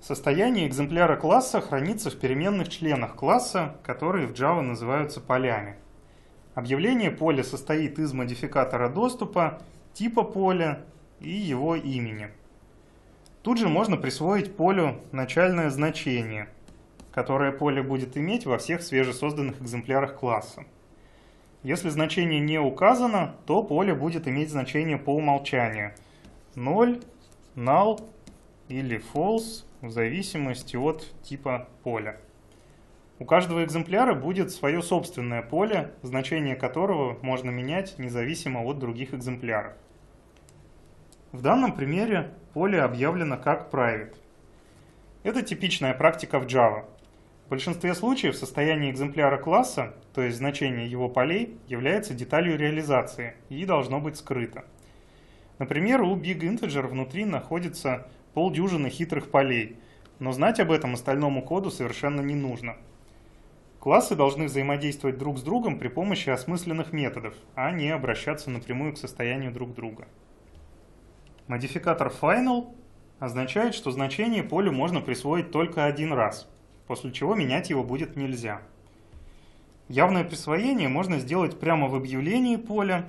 Состояние экземпляра класса хранится в переменных членах класса, которые в Java называются полями. Объявление поля состоит из модификатора доступа, типа поля и его имени. Тут же можно присвоить полю начальное значение, которое поле будет иметь во всех свежесозданных экземплярах класса. Если значение не указано, то поле будет иметь значение по умолчанию 0, null или false, в зависимости от типа поля. У каждого экземпляра будет свое собственное поле, значение которого можно менять независимо от других экземпляров. В данном примере поле объявлено как private. Это типичная практика в Java. В большинстве случаев состояние экземпляра класса, то есть значение его полей, является деталью реализации и должно быть скрыто. Например, у BigInteger внутри находится полдюжины хитрых полей, но знать об этом остальному коду совершенно не нужно. Классы должны взаимодействовать друг с другом при помощи осмысленных методов, а не обращаться напрямую к состоянию друг друга. Модификатор final означает, что значение полю можно присвоить только один раз, после чего менять его будет нельзя. Явное присвоение можно сделать прямо в объявлении поля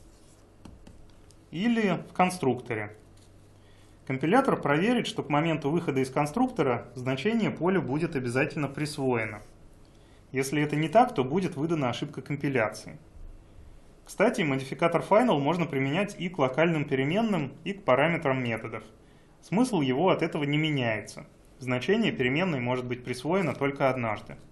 или в конструкторе. Компилятор проверит, что к моменту выхода из конструктора значение поля будет обязательно присвоено. Если это не так, то будет выдана ошибка компиляции. Кстати, модификатор final можно применять и к локальным переменным, и к параметрам методов. Смысл его от этого не меняется. Значение переменной может быть присвоено только однажды.